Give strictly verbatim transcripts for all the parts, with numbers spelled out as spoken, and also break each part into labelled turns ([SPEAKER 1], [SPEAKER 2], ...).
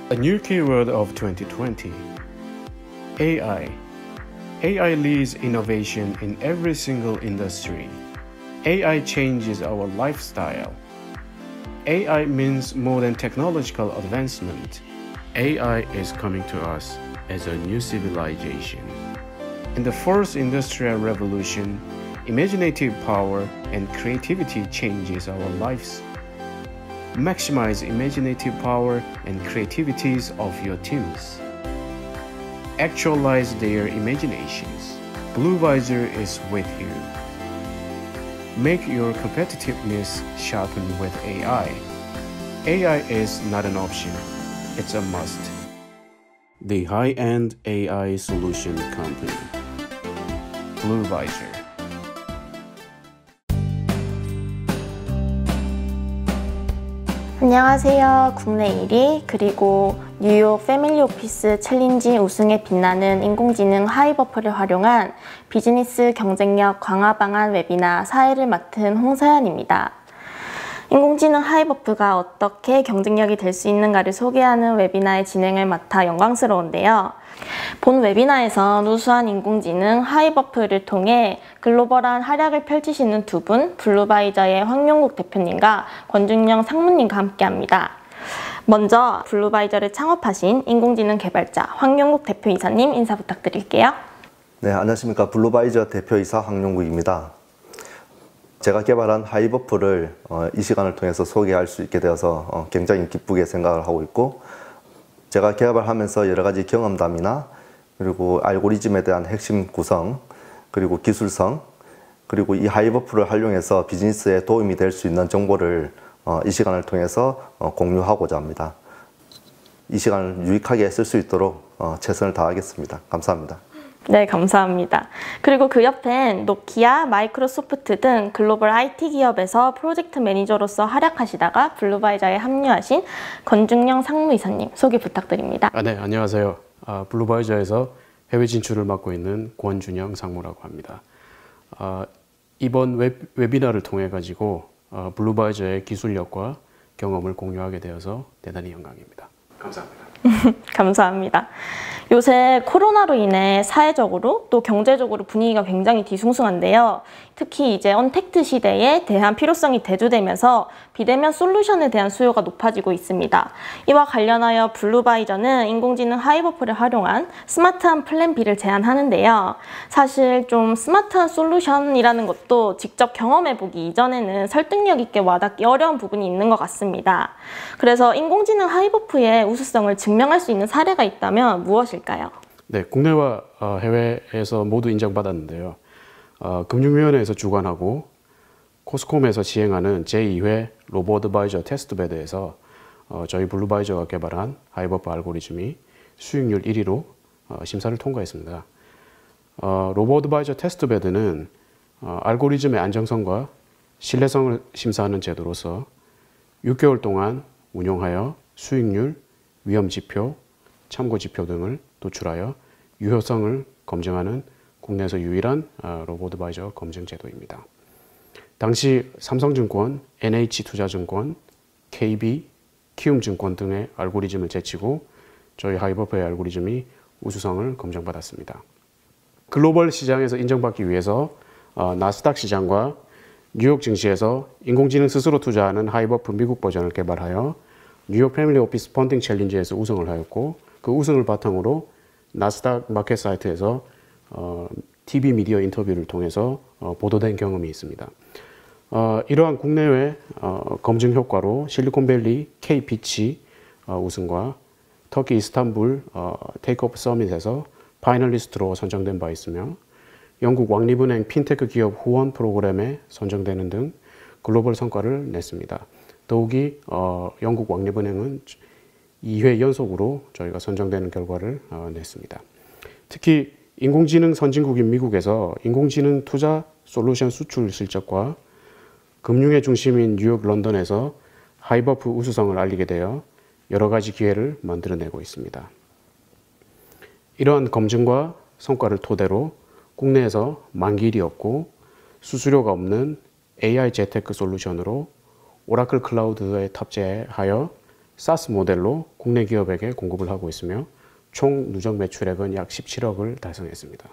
[SPEAKER 1] A new keyword of twenty twenty. A I. A I leads innovation in every single industry. A I changes our lifestyle. A I means more than technological advancement. A I is coming to us as a new civilization. In the fourth industrial revolution, imaginative power and creativity changes our lives. Maximize imaginative power and creativities of your teams. Actualize their imaginations. Bluevisor is with you. Make your competitiveness sharpen with A I. A I is not an option, it's a must. The high-end A I solution company, Bluevisor.
[SPEAKER 2] 안녕하세요. 국내 일 위 그리고 뉴욕 패밀리 오피스 챌린지 우승에 빛나는 인공지능 하이버프를 활용한 비즈니스 경쟁력 강화 방안 웨비나 사회를 맡은 홍서연입니다. 인공지능 하이버프가 어떻게 경쟁력이 될 수 있는가를 소개하는 웨비나의 진행을 맡아 영광스러운데요. 본 웨비나에선 우수한 인공지능 하이버프를 통해 글로벌한 활약을 펼치시는 두 분, 블루바이저의 황용국 대표님과 권중영 상무님과 함께합니다. 먼저 블루바이저를 창업하신 인공지능 개발자 황용국 대표이사님 인사 부탁드릴게요.
[SPEAKER 3] 네, 안녕하십니까. 블루바이저 대표이사 황용국입니다. 제가 개발한 하이버프를 어, 이 시간을 통해서 소개할 수 있게 되어서 어, 굉장히 기쁘게 생각을 하고 있고, 제가 개발하면서 여러 가지 경험담이나 그리고 알고리즘에 대한 핵심 구성, 그리고 기술성, 그리고 이 하이버프를 활용해서 비즈니스에 도움이 될 수 있는 정보를 어, 이 시간을 통해서 어, 공유하고자 합니다. 이 시간을 유익하게 쓸 수 있도록 어, 최선을 다하겠습니다. 감사합니다.
[SPEAKER 2] 네, 감사합니다. 그리고 그 옆엔 노키아, 마이크로소프트 등 글로벌 아이티 기업에서 프로젝트 매니저로서 활약하시다가 블루바이저에 합류하신 권중영 상무이사님 소개 부탁드립니다.
[SPEAKER 1] 아, 네, 안녕하세요. 아, 블루바이저에서 해외 진출을 맡고 있는 권준영 상무라고 합니다. 아, 이번 웹, 웨비나를 통해 가지고 아, 블루바이저의 기술력과 경험을 공유하게 되어서 대단히 영광입니다. 감사합니다.
[SPEAKER 2] 감사합니다. 요새 코로나로 인해 사회적으로 또 경제적으로 분위기가 굉장히 뒤숭숭한데요. 특히 이제 언택트 시대에 대한 필요성이 대두되면서 비대면 솔루션에 대한 수요가 높아지고 있습니다. 이와 관련하여 블루바이저는 인공지능 하이버프를 활용한 스마트한 플랜 B를 제안하는데요. 사실 좀 스마트한 솔루션이라는 것도 직접 경험해보기 이전에는 설득력 있게 와닿기 어려운 부분이 있는 것 같습니다. 그래서 인공지능 하이버프의 우수성을 증명할 수 있는 사례가 있다면 무엇일까요?
[SPEAKER 1] 네, 국내와 어, 해외에서 모두 인정받았는데요. 어, 금융위원회에서 주관하고 코스콤에서 시행하는 제이 회 로보어드바이저 테스트베드에서 어, 저희 블루바이저가 개발한 하이버프 알고리즘이 수익률 일 위로 어, 심사를 통과했습니다. 어, 로보어드바이저 테스트베드는 어, 알고리즘의 안정성과 신뢰성을 심사하는 제도로서 육 개월 동안 운용하여 수익률, 위험지표, 참고지표 등을 도출하여 유효성을 검증하는 국내에서 유일한 로보어드바이저 검증 제도입니다. 당시 삼성증권, 엔에이치투자증권, 케이비, 키움증권 등의 알고리즘을 제치고 저희 하이버프의 알고리즘이 우수성을 검증받았습니다. 글로벌 시장에서 인정받기 위해서 나스닥 시장과 뉴욕 증시에서 인공지능 스스로 투자하는 하이버프 미국 버전을 개발하여 뉴욕 패밀리 오피스 펀딩 챌린지에서 우승을 하였고, 그 우승을 바탕으로 나스닥 마켓 사이트에서 어, 티비 미디어 인터뷰를 통해서 어, 보도된 경험이 있습니다. 어, 이러한 국내외 어, 검증 효과로 실리콘밸리 K-피치 어, 우승과 터키 이스탄불 어, 테이크오프 서밋에서 파이널리스트로 선정된 바 있으며, 영국 왕립은행 핀테크 기업 후원 프로그램에 선정되는 등 글로벌 성과를 냈습니다. 더욱이 어, 영국 왕립은행은 이 회 연속으로 저희가 선정되는 결과를 어, 냈습니다. 특히 인공지능 선진국인 미국에서 인공지능 투자 솔루션 수출 실적과 금융의 중심인 뉴욕, 런던에서 하이버프 우수성을 알리게 되어 여러 가지 기회를 만들어내고 있습니다. 이러한 검증과 성과를 토대로 국내에서 만기일이 없고 수수료가 없는 에이아이 재테크 솔루션으로 오라클 클라우드에 탑재하여 사스 모델로 국내 기업에게 공급을 하고 있으며 총 누적 매출액은 약 십칠억을 달성했습니다.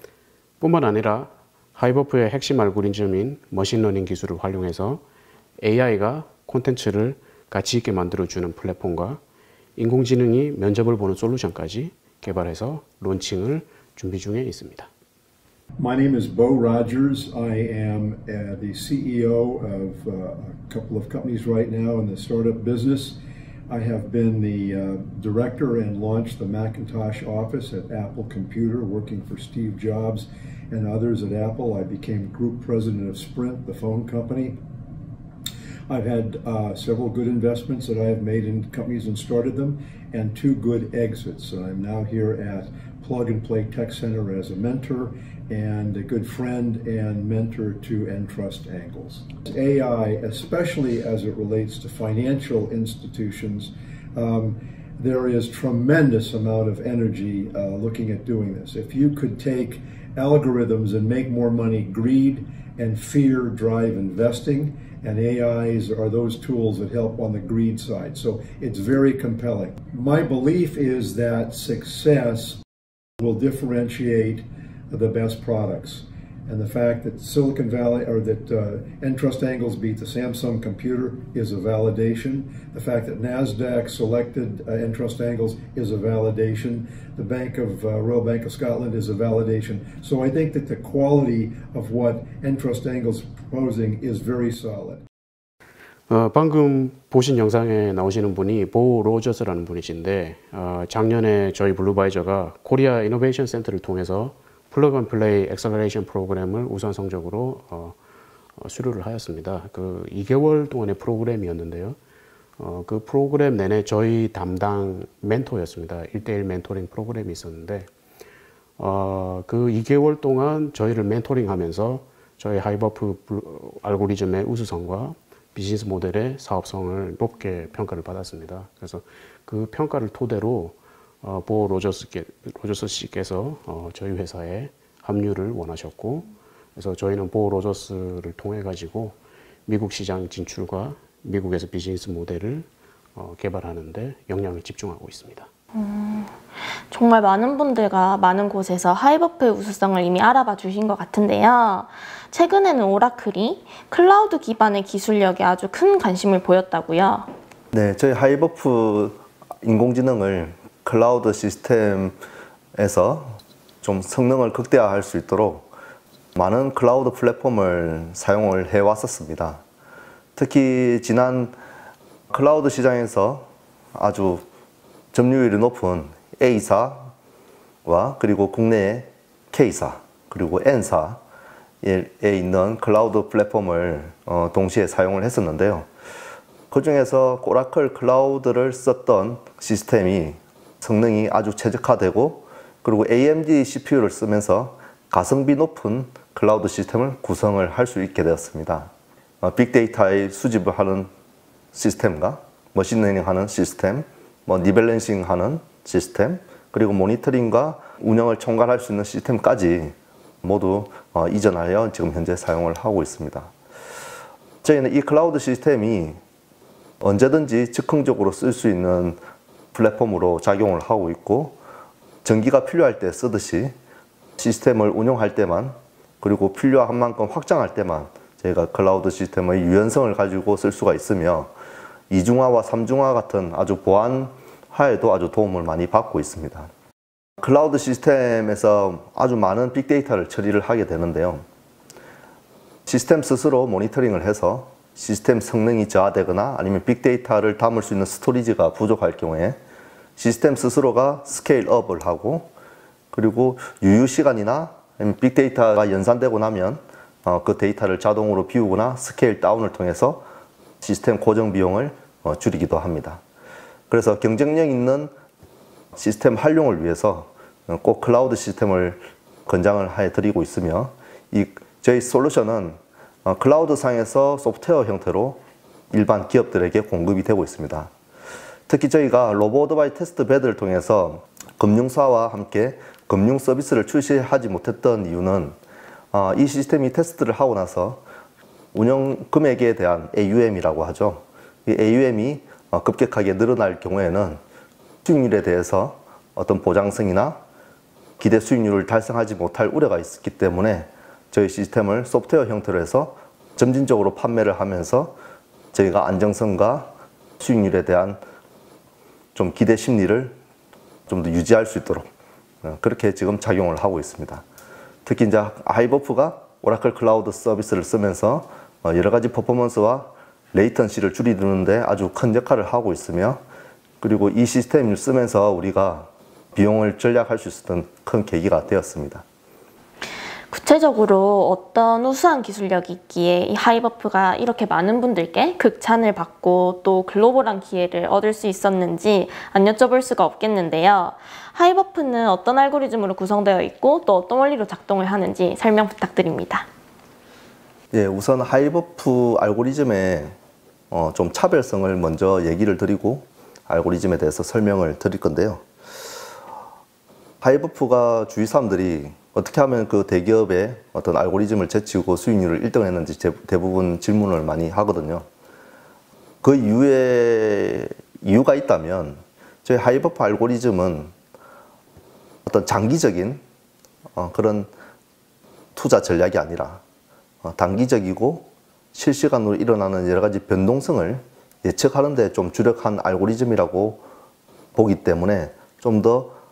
[SPEAKER 1] 뿐만 아니라 하이버프의 핵심 알고리즘인 머신러닝 기술을 활용해서 에이아이가 콘텐츠를 가치 있게 만들어주는 플랫폼과 인공지능이 면접을 보는 솔루션까지 개발해서 론칭을 준비 중에 있습니다.
[SPEAKER 4] My name is Bo Rogers. I am uh, the C E O of uh, a couple of companies right now in the startup business. I have been the uh, director and launched the Macintosh office at Apple Computer, working for Steve Jobs and others at Apple. I became group president of Sprint, the phone company. I've had uh, several good investments that I have made in companies and started them, and two good exits. So I'm now here at Plug and Play Tech Center as a mentor and a good friend and mentor to Entrust Angles. A I, especially as it relates to financial institutions, um, there is tremendous amount of energy uh, looking at doing this. If you could take algorithms and make more money, greed and fear drive investing, and A Is are those tools that help on the greed side. So it's very compelling. My belief is that success will differentiate the best products. And the fact that Silicon Valley, or that uh, Entrust Angles beat the Samsung computer is a validation. The fact that NASDAQ selected uh, Entrust Angles is a validation. The Bank of uh, Royal Bank of Scotland is a validation. So I think that the quality of what Entrust Angles is proposing is very solid.
[SPEAKER 1] 어, 방금 보신 영상에 나오시는 분이 보 로저스라는 분이신데 어, 작년에 저희 블루바이저가 코리아 이노베이션 센터를 통해서 플러그 앤 플레이 엑셀러레이션 프로그램을 우선 성적으로 어, 어, 수료를 하였습니다. 그 이 개월 동안의 프로그램이었는데요. 어, 그 프로그램 내내 저희 담당 멘토였습니다. 일 대일 멘토링 프로그램이 있었는데 어, 그 이 개월 동안 저희를 멘토링하면서 저희 하이버프 알고리즘의 우수성과 비즈니스 모델의 사업성을 높게 평가를 받았습니다. 그래서 그 평가를 토대로 어, 보 로저스, 로저스 씨께서 어, 저희 회사에 합류를 원하셨고, 그래서 저희는 보 로저스를 통해 가지고 미국 시장 진출과 미국에서 비즈니스 모델을 어, 개발하는데 역량을 집중하고 있습니다.
[SPEAKER 2] 음, 정말 많은 분들과 많은 곳에서 하이버프의 우수성을 이미 알아봐 주신 것 같은데요. 최근에는 오라클이 클라우드 기반의 기술력에 아주 큰 관심을 보였다고요.
[SPEAKER 3] 네, 저희 하이버프 인공지능을 클라우드 시스템에서 좀 성능을 극대화할 수 있도록 많은 클라우드 플랫폼을 사용을 해왔었습니다. 특히 지난 클라우드 시장에서 아주 점유율이 높은 A사와 그리고 국내의 K사 그리고 N사에 있는 클라우드 플랫폼을 동시에 사용을 했었는데요. 그 중에서 오라클 클라우드를 썼던 시스템이 성능이 아주 최적화되고 그리고 에이엠디 씨피유를 쓰면서 가성비 높은 클라우드 시스템을 구성을 할 수 있게 되었습니다. 빅데이터의 수집을 하는 시스템과 머신러닝 하는 시스템, 뭐 리밸런싱 하는 시스템, 그리고 모니터링과 운영을 총괄할 수 있는 시스템까지 모두 어, 이전하여 지금 현재 사용을 하고 있습니다. 저희는 이 클라우드 시스템이 언제든지 즉흥적으로 쓸 수 있는 플랫폼으로 작용을 하고 있고, 전기가 필요할 때 쓰듯이 시스템을 운용할 때만, 그리고 필요한 만큼 확장할 때만 저희가 클라우드 시스템의 유연성을 가지고 쓸 수가 있으며, 이중화와 삼중화 같은 아주 보안화에도 아주 도움을 많이 받고 있습니다. 클라우드 시스템에서 아주 많은 빅데이터를 처리를 하게 되는데요. 시스템 스스로 모니터링을 해서 시스템 성능이 저하되거나 아니면 빅데이터를 담을 수 있는 스토리지가 부족할 경우에 시스템 스스로가 스케일업을 하고, 그리고 유유 시간이나 빅데이터가 연산되고 나면 어, 그 데이터를 자동으로 비우거나 스케일 다운을 통해서 시스템 고정 비용을 어, 줄이기도 합니다. 그래서 경쟁력 있는 시스템 활용을 위해서 꼭 클라우드 시스템을 권장을 해 드리고 있으며, 이 저희 솔루션은 어, 클라우드 상에서 소프트웨어 형태로 일반 기업들에게 공급이 되고 있습니다. 특히 저희가 로봇 바이 테스트 베드를 통해서 금융사와 함께 금융 서비스를 출시하지 못했던 이유는 어, 이 시스템이 테스트를 하고 나서 운영 금액에 대한 에이유엠이라고 하죠. 이 에이유엠이 급격하게 늘어날 경우에는 수익률에 대해서 어떤 보장성이나 기대 수익률을 달성하지 못할 우려가 있었기 때문에 저희 시스템을 소프트웨어 형태로 해서 점진적으로 판매를 하면서 저희가 안정성과 수익률에 대한 좀 기대 심리를 좀 더 유지할 수 있도록 그렇게 지금 작용을 하고 있습니다. 특히 이제 하이버프가 오라클 클라우드 서비스를 쓰면서 여러 가지 퍼포먼스와 레이턴시를 줄이는데 아주 큰 역할을 하고 있으며, 그리고 이 시스템을 쓰면서 우리가 비용을 절약할 수 있었던 큰 계기가 되었습니다.
[SPEAKER 2] 구체적으로 어떤 우수한 기술력이 있기에 이 하이버프가 이렇게 많은 분들께 극찬을 받고 또 글로벌한 기회를 얻을 수 있었는지 안 여쭤볼 수가 없겠는데요. 하이버프는 어떤 알고리즘으로 구성되어 있고 또 어떤 원리로 작동을 하는지 설명 부탁드립니다.
[SPEAKER 3] 예, 우선 하이버프 알고리즘의 어, 좀 차별성을 먼저 얘기를 드리고 알고리즘에 대해서 설명을 드릴 건데요. 하이버프가 주위 사람들이 어떻게 하면 그 대기업의 어떤 알고리즘을 제치고 수익률을 일 등을 했는지 대부분 질문을 많이 하거든요. 그 이유에 이유가 있다면 저희 하이버프 알고리즘은 어떤 장기적인 어, 그런 투자 전략이 아니라 어, 단기적이고 실시간으로 일어나는 여러 가지 변동성을 예측하는 데 좀 주력한 알고리즘이라고 보기 때문에 좀 더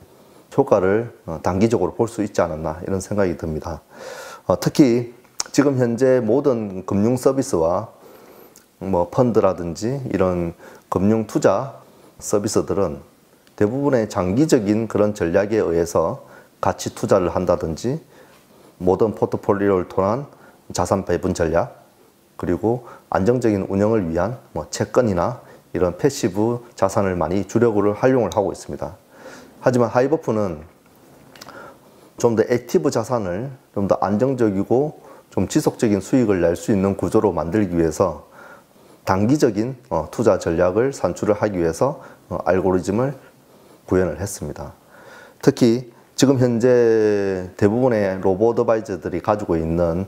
[SPEAKER 3] 효과를 단기적으로 볼 수 있지 않았나 이런 생각이 듭니다. 특히 지금 현재 모든 금융 서비스와 뭐 펀드라든지 이런 금융 투자 서비스들은 대부분의 장기적인 그런 전략에 의해서 가치 투자를 한다든지 모든 포트폴리오를 통한 자산 배분 전략, 그리고 안정적인 운영을 위한 뭐 채권이나 이런 패시브 자산을 많이 주력으로 활용을 하고 있습니다. 하지만 하이버프는 좀 더 액티브 자산을 좀 더 안정적이고 좀 지속적인 수익을 낼 수 있는 구조로 만들기 위해서 단기적인 어, 투자 전략을 산출을 하기 위해서 어, 알고리즘을 구현을 했습니다. 특히 지금 현재 대부분의 로보어드바이저들이 가지고 있는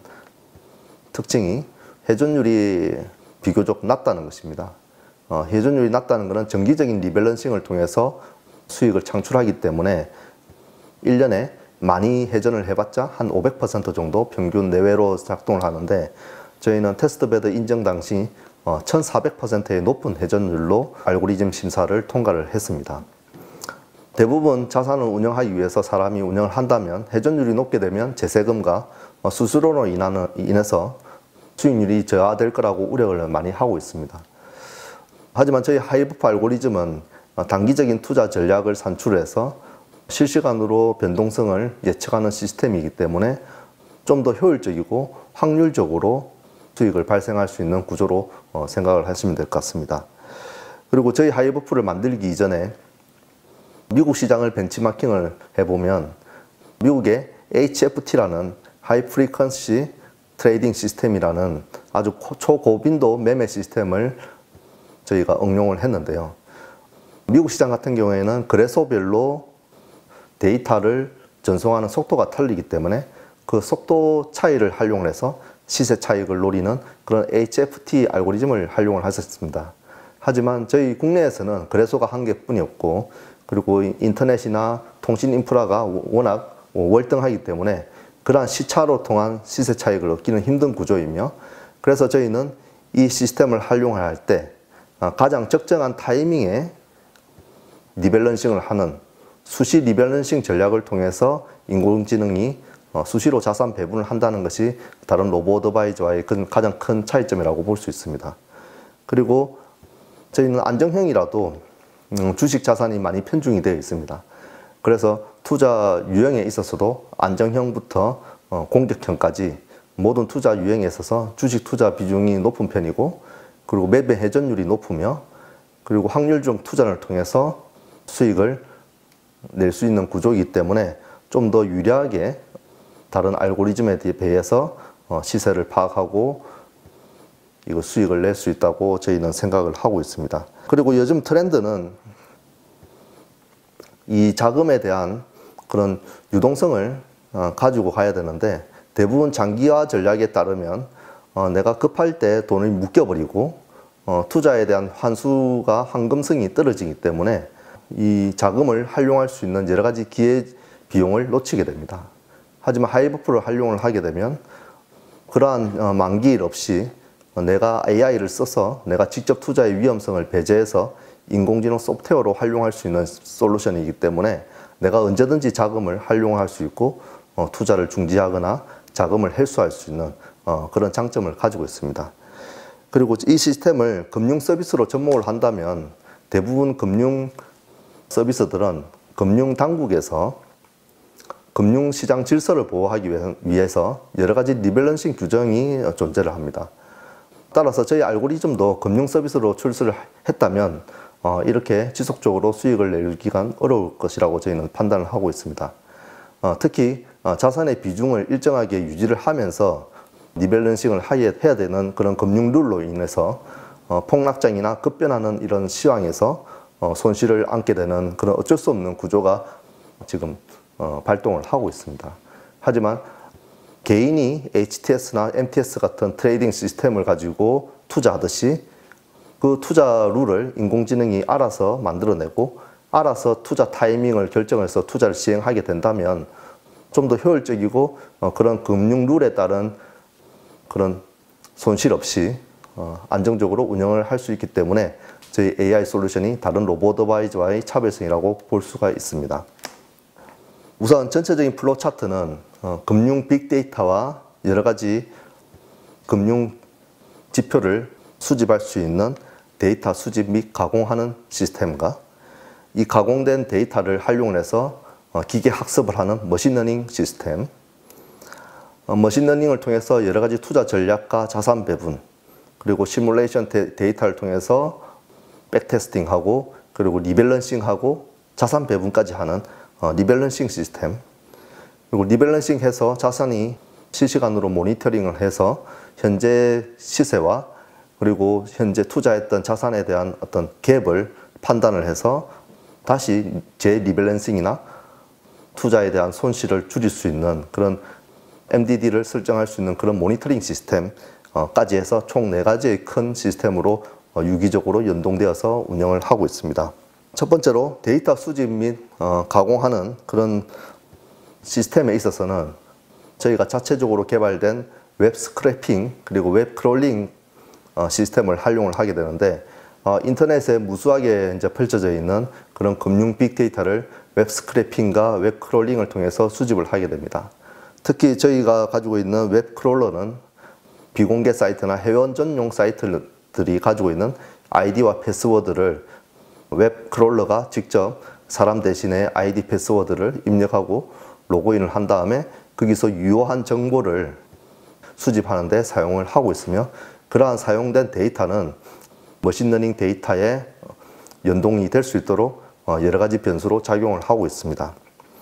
[SPEAKER 3] 특징이 회전율이 비교적 낮다는 것입니다. 어, 회전율이 낮다는 것은 정기적인 리밸런싱을 통해서 수익을 창출하기 때문에 일 년에 많이 회전을 해봤자 한 오백 퍼센트 정도 평균 내외로 작동을 하는데, 저희는 테스트베드 인정 당시 천사백 퍼센트의 높은 회전율로 알고리즘 심사를 통과를 했습니다. 대부분 자산을 운영하기 위해서 사람이 운영을 한다면 회전율이 높게 되면 재세금과 수수료로 인해서 수익률이 저하될 거라고 우려를 많이 하고 있습니다. 하지만 저희 하이버프 알고리즘은 단기적인 투자 전략을 산출해서 실시간으로 변동성을 예측하는 시스템이기 때문에 좀 더 효율적이고 확률적으로 수익을 발생할 수 있는 구조로 생각을 하시면 될 것 같습니다. 그리고 저희 하이버프를 만들기 이전에 미국 시장을 벤치마킹을 해보면 미국의 에이치 에프 티라는 하이 프리퀀시 트레이딩 시스템이라는 아주 초고빈도 매매 시스템을 저희가 응용을 했는데요. 미국 시장 같은 경우에는 거래소별로 데이터를 전송하는 속도가 틀리기 때문에 그 속도 차이를 활용을 해서 시세 차익을 노리는 그런 에이치 에프 티 알고리즘을 활용을 하셨습니다. 하지만 저희 국내에서는 거래소가 한 개뿐이었고, 그리고 인터넷이나 통신 인프라가 워낙 월등하기 때문에 그러한 시차로 통한 시세 차익을 얻기는 힘든 구조이며, 그래서 저희는 이 시스템을 활용할 때 가장 적정한 타이밍에 리밸런싱을 하는 수시 리밸런싱 전략을 통해서 인공지능이 수시로 자산 배분을 한다는 것이 다른 로보어드바이저와의 가장 큰 차이점이라고 볼 수 있습니다. 그리고 저희는 안정형이라도 주식 자산이 많이 편중이 되어 있습니다. 그래서 투자 유형에 있어서도 안정형부터 공격형까지 모든 투자 유형에 있어서 주식 투자 비중이 높은 편이고, 그리고 매매 회전율이 높으며, 그리고 확률적 투자를 통해서 수익을 낼 수 있는 구조이기 때문에 좀 더 유리하게 다른 알고리즘에 비해서 시세를 파악하고 이거 수익을 낼 수 있다고 저희는 생각을 하고 있습니다. 그리고 요즘 트렌드는 이 자금에 대한 그런 유동성을 가지고 가야 되는데, 대부분 장기화 전략에 따르면 내가 급할 때 돈을 묶여버리고 어, 투자에 대한 환수가 황금성이 떨어지기 때문에 이 자금을 활용할 수 있는 여러 가지 기회 비용을 놓치게 됩니다. 하지만 하이버프를 활용을 하게 되면 그러한 어, 만기일 없이 내가 에이아이를 써서 내가 직접 투자의 위험성을 배제해서 인공지능 소프트웨어로 활용할 수 있는 솔루션이기 때문에 내가 언제든지 자금을 활용할 수 있고 어, 투자를 중지하거나 자금을 회수할 수 있는 어, 그런 장점을 가지고 있습니다. 그리고 이 시스템을 금융 서비스로 접목을 한다면 대부분 금융 서비스들은 금융 당국에서 금융시장 질서를 보호하기 위해서 여러 가지 리밸런싱 규정이 존재를 합니다. 따라서 저희 알고리즘도 금융 서비스로 출시를 했다면 어, 이렇게 지속적으로 수익을 내기가 어려울 것이라고 저희는 판단을 하고 있습니다. 어, 특히 어, 자산의 비중을 일정하게 유지를 하면서 리밸런싱을 해야 되는 그런 금융 룰로 인해서 어, 폭락장이나 급변하는 이런 시황에서 어, 손실을 안게 되는 그런 어쩔 수 없는 구조가 지금 어, 발동을 하고 있습니다. 하지만 개인이 에이치티에스나 엠티에스 같은 트레이딩 시스템을 가지고 투자하듯이 그 투자 룰을 인공지능이 알아서 만들어내고 알아서 투자 타이밍을 결정해서 투자를 시행하게 된다면 좀 더 효율적이고 어, 그런 금융 룰에 따른 그런 손실 없이 어, 안정적으로 운영을 할 수 있기 때문에 저희 에이아이 솔루션이 다른 로보어드바이저와의 차별성이라고 볼 수가 있습니다. 우선 전체적인 플로우 차트는 어, 금융 빅데이터와 여러 가지 금융 지표를 수집할 수 있는 데이터 수집 및 가공하는 시스템과 이 가공된 데이터를 활용을 해서 어, 기계 학습을 하는 머신러닝 시스템, 어, 머신러닝을 통해서 여러 가지 투자 전략과 자산 배분, 그리고 시뮬레이션 데, 데이터를 통해서 백테스팅하고 그리고 리밸런싱하고 자산 배분까지 하는 어, 리밸런싱 시스템, 그리고 리밸런싱해서 자산이 실시간으로 모니터링을 해서 현재 시세와 그리고 현재 투자했던 자산에 대한 어떤 갭을 판단을 해서 다시 재리밸런싱이나 투자에 대한 손실을 줄일 수 있는 그런 엠디디를 설정할 수 있는 그런 모니터링 시스템까지 해서 총 네 가지의 큰 시스템으로 유기적으로 연동되어서 운영을 하고 있습니다. 첫 번째로 데이터 수집 및 가공하는 그런 시스템에 있어서는 저희가 자체적으로 개발된 웹 스크래핑 그리고 웹 크롤링 시스템을 활용을 하게 되는데 인터넷에 무수하게 이제 펼쳐져 있는 그런 금융 빅데이터를 웹 스크래핑과 웹 크롤링을 통해서 수집을 하게 됩니다. 특히 저희가 가지고 있는 웹 크롤러는 비공개 사이트나 회원 전용 사이트들이 가지고 있는 아이디와 패스워드를 웹 크롤러가 직접 사람 대신에 아이디 패스워드를 입력하고 로그인을 한 다음에 거기서 유효한 정보를 수집하는 데 사용을 하고 있으며 그러한 사용된 데이터는 머신러닝 데이터에 연동이 될 수 있도록 여러 가지 변수로 작용을 하고 있습니다.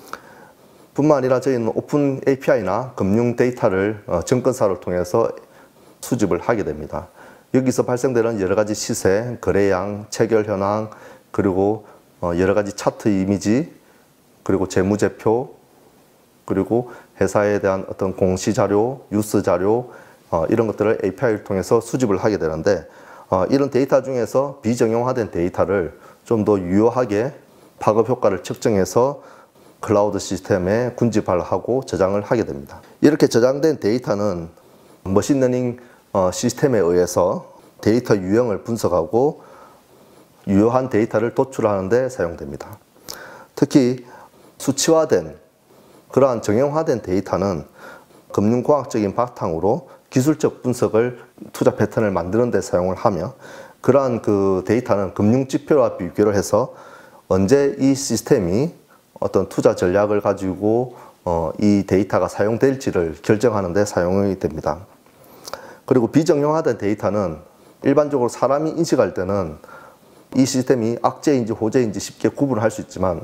[SPEAKER 3] 뿐만 아니라 저희는 오픈 에이피아이나 금융 데이터를 증권사를 통해서 수집을 하게 됩니다. 여기서 발생되는 여러 가지 시세, 거래량, 체결 현황, 그리고 여러 가지 차트 이미지, 그리고 재무제표, 그리고 회사에 대한 어떤 공시 자료, 뉴스 자료, 이런 것들을 에이피아이를 통해서 수집을 하게 되는데 이런 데이터 중에서 비정형화된 데이터를 좀 더 유효하게 파급 효과를 측정해서 클라우드 시스템에 군집하고 저장을 하게 됩니다. 이렇게 저장된 데이터는 머신러닝 시스템에 의해서 데이터 유형을 분석하고 유효한 데이터를 도출하는 데 사용됩니다. 특히 수치화된 그러한 정형화된 데이터는 금융과학적인 바탕으로 기술적 분석을 투자 패턴을 만드는 데 사용을 하며 그러한 그 데이터는 금융지표와 비교를 해서 언제 이 시스템이 어떤 투자 전략을 가지고 어, 이 데이터가 사용될지를 결정하는 데 사용이 됩니다. 그리고 비정형화된 데이터는 일반적으로 사람이 인식할 때는 이 시스템이 악재인지 호재인지 쉽게 구분을 할 수 있지만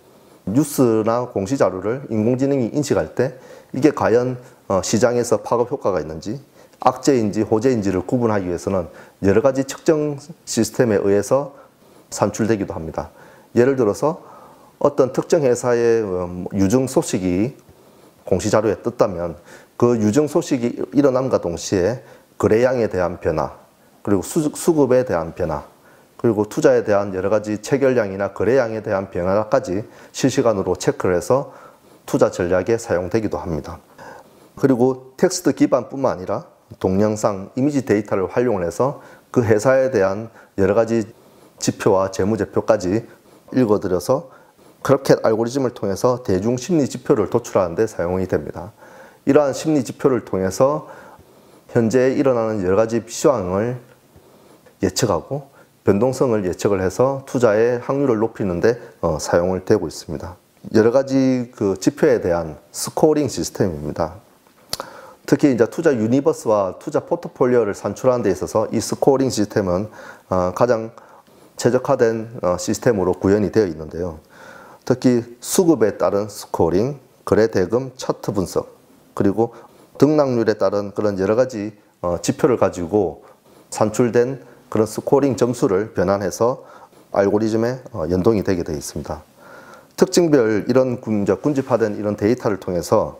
[SPEAKER 3] 뉴스나 공시 자료를 인공지능이 인식할 때 이게 과연 시장에서 파급 효과가 있는지 악재인지 호재인지를 구분하기 위해서는 여러 가지 측정 시스템에 의해서 산출되기도 합니다. 예를 들어서 어떤 특정 회사의 유증 소식이 공시 자료에 떴다면 그 유증 소식이 일어남과 동시에 거래량에 대한 변화, 그리고 수, 수급에 대한 변화, 그리고 투자에 대한 여러 가지 체결량이나 거래량에 대한 변화까지 실시간으로 체크를 해서 투자 전략에 사용되기도 합니다. 그리고 텍스트 기반뿐만 아니라 동영상, 이미지 데이터를 활용을 해서 그 회사에 대한 여러 가지 지표와 재무제표까지 읽어드려서 크로켓 알고리즘을 통해서 대중 심리 지표를 도출하는 데 사용이 됩니다. 이러한 심리 지표를 통해서 현재 일어나는 여러 가지 시황을 예측하고 변동성을 예측을 해서 투자의 확률을 높이는 데 어, 사용을 되고 있습니다. 여러 가지 그 지표에 대한 스코어링 시스템입니다. 특히 이제 투자 유니버스와 투자 포트폴리오를 산출하는 데 있어서 이 스코어링 시스템은 어, 가장 최적화된 어, 시스템으로 구현이 되어 있는데요. 특히 수급에 따른 스코어링, 거래 대금 차트 분석, 그리고 등락률에 따른 그런 여러 가지 어, 지표를 가지고 산출된 그런 스코어링 점수를 변환해서 알고리즘에 어, 연동이 되게 되어 있습니다. 특징별 이런 군, 군집화된 이런 데이터를 통해서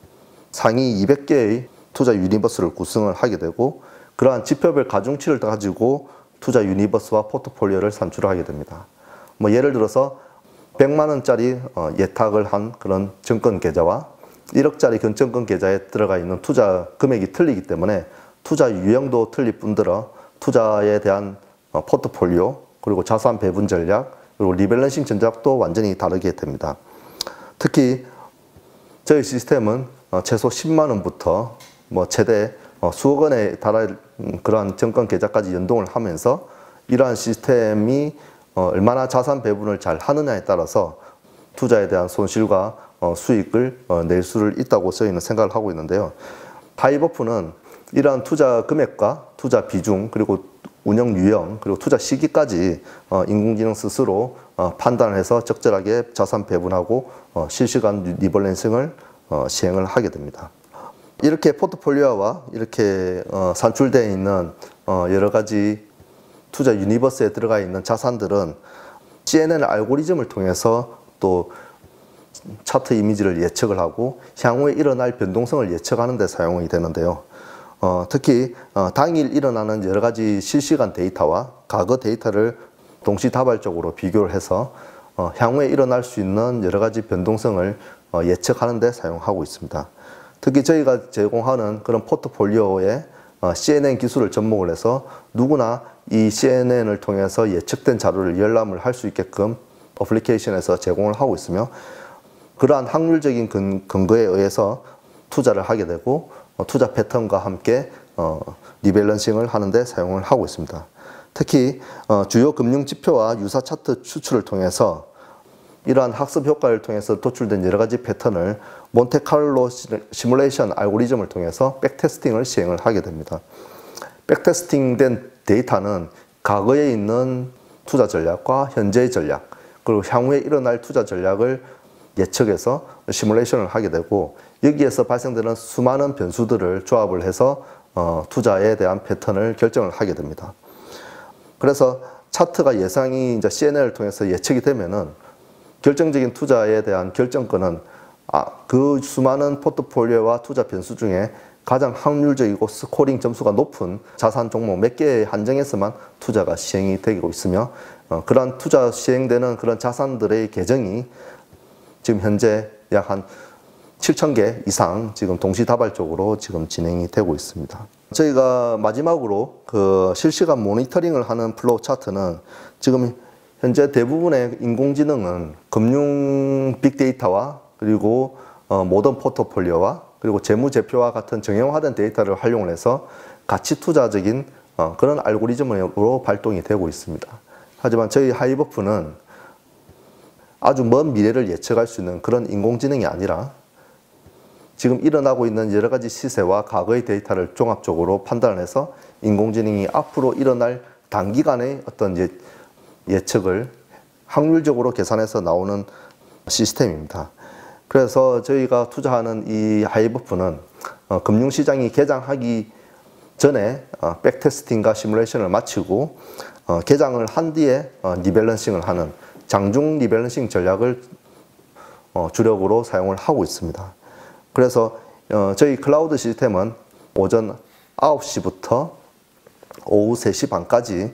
[SPEAKER 3] 상위 이백 개의 투자 유니버스를 구성을 하게 되고 그러한 지표별 가중치를 가지고 투자 유니버스와 포트폴리오를 산출하게 됩니다. 뭐 예를 들어서 백만 원짜리 어, 예탁을 한 그런 증권 계좌와 일억짜리 견증권 계좌에 들어가 있는 투자 금액이 틀리기 때문에 투자 유형도 틀릴 뿐더러 투자에 대한 어, 포트폴리오, 그리고 자산 배분 전략, 그리고 리밸런싱 전략도 완전히 다르게 됩니다. 특히 저희 시스템은 어, 최소 십만 원부터 뭐 최대 어, 수억 원에 달할 그러한 증권 계좌까지 연동을 하면서 이러한 시스템이 어, 얼마나 자산 배분을 잘 하느냐에 따라서 투자에 대한 손실과 어, 수익을 어, 낼 수를 있다고 저희는 생각을 하고 있는데요. 하이버프는 이러한 투자 금액과 투자 비중, 그리고 운영 유형, 그리고 투자 시기까지 어, 인공지능 스스로 어, 판단을 해서 적절하게 자산 배분하고 어, 실시간 리밸런싱을 어, 시행을 하게 됩니다. 이렇게 포트폴리오와 이렇게 어, 산출되어 있는 어, 여러 가지 투자 유니버스에 들어가 있는 자산들은 씨엔엔 알고리즘을 통해서 또 차트 이미지를 예측을 하고 향후에 일어날 변동성을 예측하는 데 사용이 되는데요. 어, 특히 어, 당일 일어나는 여러 가지 실시간 데이터와 과거 데이터를 동시다발적으로 비교를 해서 어, 향후에 일어날 수 있는 여러 가지 변동성을 어, 예측하는 데 사용하고 있습니다. 특히 저희가 제공하는 그런 포트폴리오에 어, 씨엔엔 기술을 접목을 해서 누구나 이 씨엔엔을 통해서 예측된 자료를 열람을 할 수 있게끔 어플리케이션에서 제공을 하고 있으며 그러한 확률적인 근, 근거에 의해서 투자를 하게 되고 어, 투자 패턴과 함께 어, 리밸런싱을 하는 데 사용을 하고 있습니다. 특히 어, 주요 금융 지표와 유사 차트 추출을 통해서 이러한 학습 효과를 통해서 도출된 여러 가지 패턴을 몬테칼로 시뮬레이션 알고리즘을 통해서 백테스팅을 시행을 하게 됩니다. 백테스팅된 데이터는 과거에 있는 투자 전략과 현재의 전략, 그리고 향후에 일어날 투자 전략을 예측해서 시뮬레이션을 하게 되고 여기에서 발생되는 수많은 변수들을 조합을 해서 어, 투자에 대한 패턴을 결정을 하게 됩니다. 그래서 차트가 예상이 이제 씨엔엔을 통해서 예측이 되면은 결정적인 투자에 대한 결정권은 아, 그 수많은 포트폴리오와 투자 변수 중에 가장 확률적이고 스코어링 점수가 높은 자산 종목 몇 개에 한정해서만 투자가 시행이 되고 있으며 어, 그런 투자 시행되는 그런 자산들의 계정이 지금 현재 약 한 칠천 개 이상 지금 동시다발적으로 지금 진행이 되고 있습니다. 저희가 마지막으로 그 실시간 모니터링을 하는 플로우 차트는 지금 현재 대부분의 인공지능은 금융 빅데이터와 그리고 어, 모던 포트폴리오와 그리고 재무제표와 같은 정형화된 데이터를 활용을 해서 가치 투자적인 어, 그런 알고리즘으로 발동이 되고 있습니다. 하지만 저희 하이버프는 아주 먼 미래를 예측할 수 있는 그런 인공지능이 아니라 지금 일어나고 있는 여러 가지 시세와 과거의 데이터를 종합적으로 판단을 해서 인공지능이 앞으로 일어날 단기간의 어떤 예, 예측을 확률적으로 계산해서 나오는 시스템입니다. 그래서 저희가 투자하는 이 하이버프는 어, 금융시장이 개장하기 전에 어, 백테스팅과 시뮬레이션을 마치고 어, 개장을 한 뒤에 어, 리밸런싱을 하는 장중 리밸런싱 전략을 어, 주력으로 사용을 하고 있습니다. 그래서 어, 저희 클라우드 시스템은 오전 아홉 시부터 오후 세 시 반까지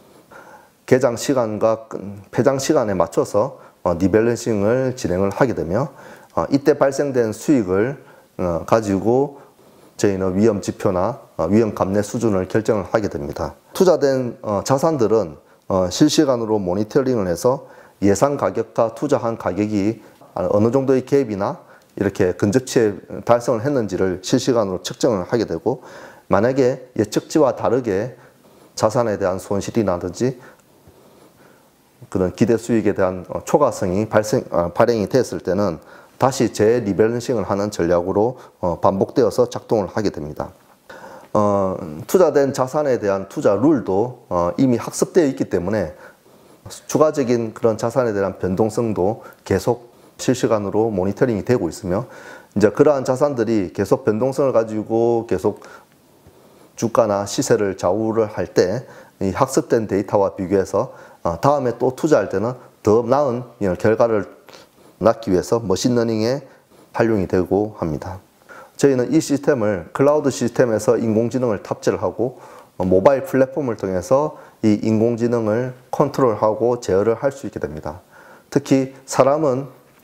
[SPEAKER 3] 개장 시간과 폐장 시간에 맞춰서 어, 리밸런싱을 진행을 하게 되며 어, 이때 발생된 수익을 어, 가지고 저희는 위험 지표나 어, 위험 감내 수준을 결정을 하게 됩니다. 투자된 어, 자산들은 어, 실시간으로 모니터링을 해서 예상 가격과 투자한 가격이 어느 정도의 갭이나 이렇게 근접치에 달성을 했는지를 실시간으로 측정을 하게 되고, 만약에 예측치와 다르게 자산에 대한 손실이라든지 그런 기대 수익에 대한 초과성이 발생, 발행이 됐을 때는 다시 재리밸런싱을 하는 전략으로 반복되어서 작동을 하게 됩니다. 어, 투자된 자산에 대한 투자 룰도 어, 이미 학습되어 있기 때문에 추가적인 그런 자산에 대한 변동성도 계속 실시간으로 모니터링이 되고 있으며, 이제 그러한 자산들이 계속 변동성을 가지고 계속 주가나 시세를 좌우를 할 때 이 학습된 데이터와 비교해서 다음에 또 투자할 때는 더 나은 결과를 낳기 위해서 머신러닝에 활용이 되고 합니다. 저희는 이 시스템을 클라우드 시스템에서 인공지능을 탑재를 하고 모바일 플랫폼을 통해서 이 인공지능을 컨트롤하고 제어를 할 수 있게 됩니다. 특히 사람은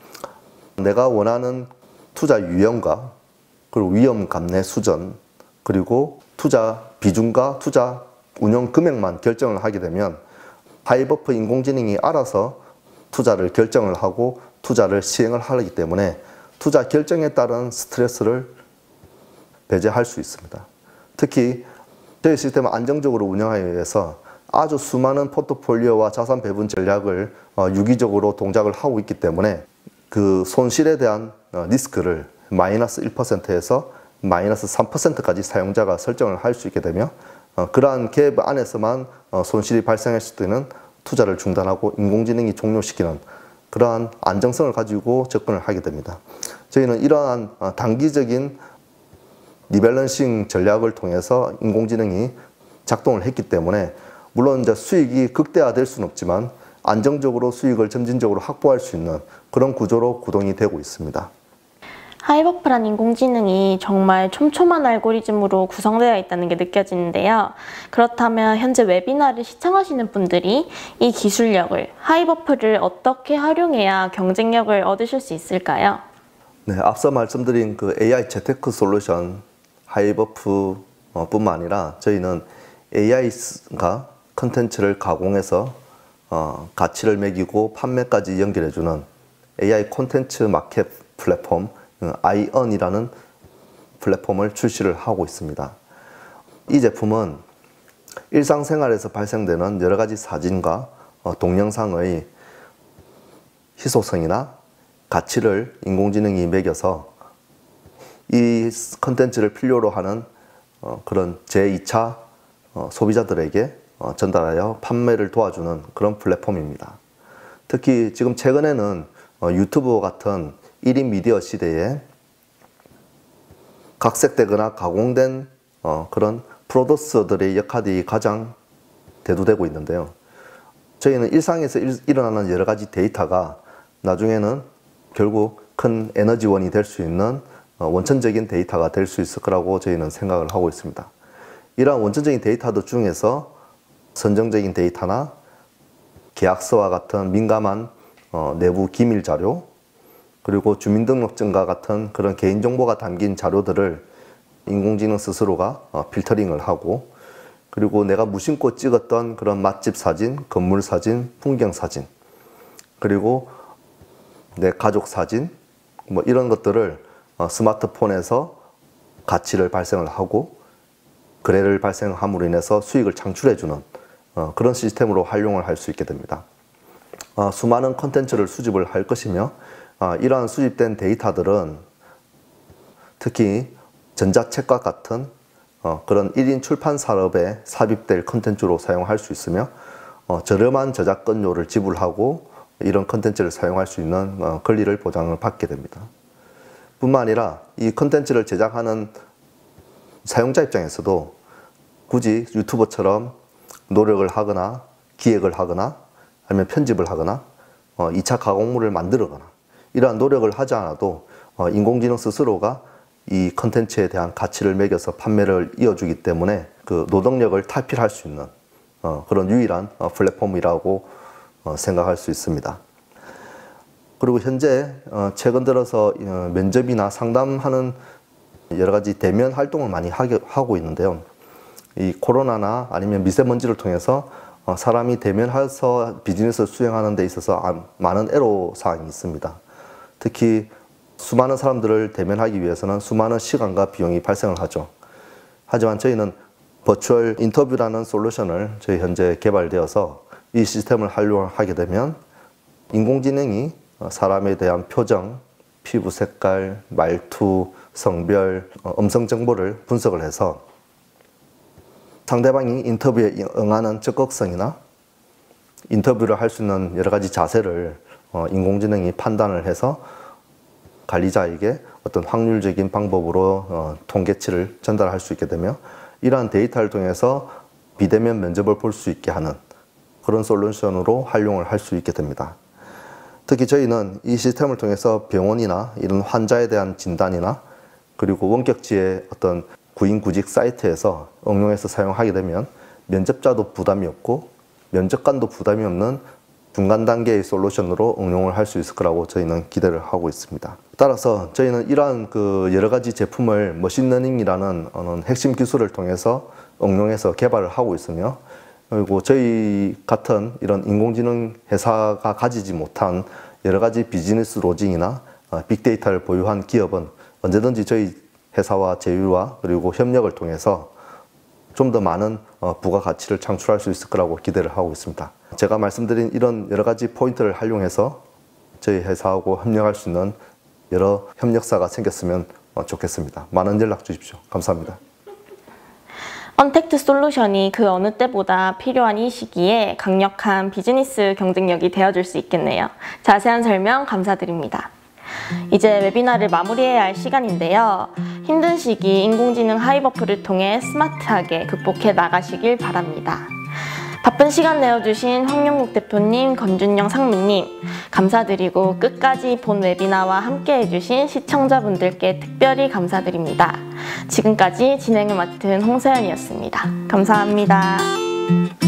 [SPEAKER 3] 내가 원하는 투자 유형과 그리고 위험 감내 수준, 그리고 투자 비중과 투자 운용 금액만 결정을 하게 되면 하이버프 인공지능이 알아서 투자를 결정을 하고 투자를 시행을 하기 때문에 투자 결정에 따른 스트레스를 배제할 수 있습니다. 특히 저희 시스템을 안정적으로 운영하기 위해서 아주 수많은 포트폴리오와 자산 배분 전략을 유기적으로 동작을 하고 있기 때문에 그 손실에 대한 리스크를 마이너스 일 퍼센트에서 마이너스 삼 퍼센트까지 사용자가 설정을 할 수 있게 되며, 그러한 갭 안에서만 손실이 발생했을 때는 투자를 중단하고 인공지능이 종료시키는 그러한 안정성을 가지고 접근을 하게 됩니다. 저희는 이러한 단기적인 리밸런싱 전략을 통해서 인공지능이 작동을 했기 때문에 물론 이제 수익이 극대화될 수는 없지만 안정적으로 수익을 점진적으로 확보할 수 있는 그런 구조로 구동이 되고 있습니다.
[SPEAKER 2] 하이버프란 인공지능이 정말 촘촘한 알고리즘으로 구성되어 있다는 게 느껴지는데요. 그렇다면 현재 웨비나를 시청하시는 분들이 이 기술력을, 하이버프를 어떻게 활용해야 경쟁력을 얻으실 수 있을까요?
[SPEAKER 3] 네, 앞서 말씀드린 그 에이아이 재테크 솔루션 하이버프 뿐만 아니라 저희는 에이아이가 컨텐츠를 가공해서 어, 가치를 매기고 판매까지 연결해주는 에이아이 콘텐츠 마켓 플랫폼 아이언이라는 플랫폼을 출시를 하고 있습니다. 이 제품은 일상생활에서 발생되는 여러 가지 사진과 어, 동영상의 희소성이나 가치를 인공지능이 매겨서 이 컨텐츠를 필요로 하는 어, 그런 제이 차 어, 소비자들에게 어, 전달하여 판매를 도와주는 그런 플랫폼입니다. 특히 지금 최근에는 어, 유튜브 같은 일 인 미디어 시대에 각색되거나 가공된 어, 그런 프로듀서들의 역할이 가장 대두되고 있는데요. 저희는 일상에서 일, 일어나는 여러 가지 데이터가 나중에는 결국 큰 에너지원이 될 수 있는 어, 원천적인 데이터가 될 수 있을 거라고 저희는 생각을 하고 있습니다. 이러한 원천적인 데이터들 중에서 선정적인 데이터나 계약서와 같은 민감한 어, 내부 기밀 자료, 그리고 주민등록증과 같은 그런 개인정보가 담긴 자료들을 인공지능 스스로가 어, 필터링을 하고, 그리고 내가 무심코 찍었던 그런 맛집 사진, 건물 사진, 풍경 사진, 그리고 내 가족 사진, 뭐 이런 것들을 어, 스마트폰에서 가치를 발생을 하고 거래를 발생함으로 인해서 수익을 창출해주는 어, 그런 시스템으로 활용을 할 수 있게 됩니다. 어, 수많은 콘텐츠를 수집을 할 것이며 어, 이러한 수집된 데이터들은 특히 전자책과 같은 어, 그런 일 인 출판 산업에 삽입될 콘텐츠로 사용할 수 있으며 어, 저렴한 저작권료를 지불하고 이런 콘텐츠를 사용할 수 있는 어, 권리를 보장을 받게 됩니다. 뿐만 아니라 이 콘텐츠를 제작하는 사용자 입장에서도 굳이 유튜버처럼 노력을 하거나 기획을 하거나 아니면 편집을 하거나 어, 이 차 가공물을 만들거나 이러한 노력을 하지 않아도 어, 인공지능 스스로가 이 컨텐츠에 대한 가치를 매겨서 판매를 이어주기 때문에 그 노동력을 탈피할 수 있는 어, 그런 유일한 어, 플랫폼이라고 어, 생각할 수 있습니다. 그리고 현재 어, 최근 들어서 어, 면접이나 상담하는 여러 가지 대면 활동을 많이 하게, 하고 있는데요. 이 코로나나 아니면 미세먼지를 통해서 어, 사람이 대면해서 비즈니스를 수행하는 데 있어서 많은 애로사항이 있습니다. 특히 수많은 사람들을 대면하기 위해서는 수많은 시간과 비용이 발생을 하죠. 하지만 저희는 버추얼 인터뷰라는 솔루션을 저희 현재 개발되어서 이 시스템을 활용하게 되면 인공지능이 사람에 대한 표정, 피부 색깔, 말투, 성별, 음성 정보를 분석을 해서 상대방이 인터뷰에 응하는 적극성이나 인터뷰를 할 수 있는 여러 가지 자세를 인공지능이 판단을 해서 관리자에게 어떤 확률적인 방법으로 통계치를 전달할 수 있게 되며 이러한 데이터를 통해서 비대면 면접을 볼 수 있게 하는 그런 솔루션으로 활용을 할 수 있게 됩니다. 특히 저희는 이 시스템을 통해서 병원이나 이런 환자에 대한 진단이나 그리고 원격지의 어떤 구인구직 사이트에서 응용해서 사용하게 되면 면접자도 부담이 없고 면접관도 부담이 없는 중간 단계의 솔루션으로 응용을 할 수 있을 거라고 저희는 기대를 하고 있습니다. 따라서 저희는 이러한 그 여러 가지 제품을 머신러닝이라는 어느 핵심 기술을 통해서 응용해서 개발을 하고 있으며 그리고 저희 같은 이런 인공지능 회사가 가지지 못한 여러 가지 비즈니스 로직이나 빅데이터를 보유한 기업은 언제든지 저희 회사와 제휴와 그리고 협력을 통해서 좀 더 많은 부가가치를 창출할 수 있을 거라고 기대를 하고 있습니다. 제가 말씀드린 이런 여러 가지 포인트를 활용해서 저희 회사하고 협력할 수 있는 여러 협력사가 생겼으면 좋겠습니다. 많은 연락 주십시오. 감사합니다.
[SPEAKER 2] 언택트 솔루션이 그 어느 때보다 필요한 이 시기에 강력한 비즈니스 경쟁력이 되어줄 수 있겠네요. 자세한 설명 감사드립니다. 이제 웨비나를 마무리해야 할 시간인데요. 힘든 시기 인공지능 하이버프를 통해 스마트하게 극복해 나가시길 바랍니다. 바쁜 시간 내어주신 황용국 대표님, 권준영 상무님 감사드리고 끝까지 본 웨비나와 함께 해주신 시청자분들께 특별히 감사드립니다. 지금까지 진행을 맡은 홍서연이었습니다. 감사합니다.